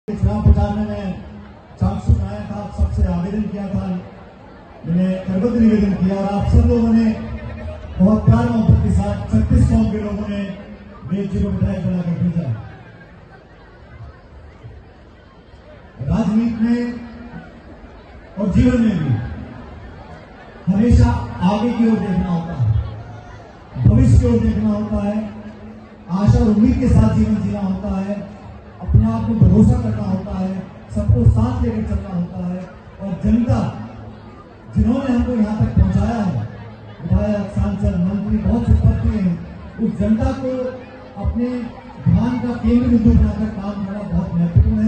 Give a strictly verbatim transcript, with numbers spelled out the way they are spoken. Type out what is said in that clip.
चुनाव प्रचार में चाक सुनाया था, आप सबसे आवेदन किया था, मैंने करबद्ध निवेदन किया और आप सब लोगों ने बहुत प्यार मोहब्बत के साथ छत्तीस कौम के लोगों ने मेरे जीरो विधायक बनाकर भेजा। राजनीति में और जीवन में भी हमेशा आगे की ओर देखना होता है, भविष्य की ओर देखना होता है, आशा और उम्मीद के साथ जीवन जीना होता है, अपने आप को भरोसा करना होता है, सबको साथ लेकर चलना होता है। और जनता जिन्होंने हमको यहाँ तक पहुंचाया है, विधायक, सांसद, मंत्री, बहुत से पद दिए हैं, उस जनता को अपने ध्यान का केंद्र बिंदु बनाकर काम करना बहुत महत्वपूर्ण है।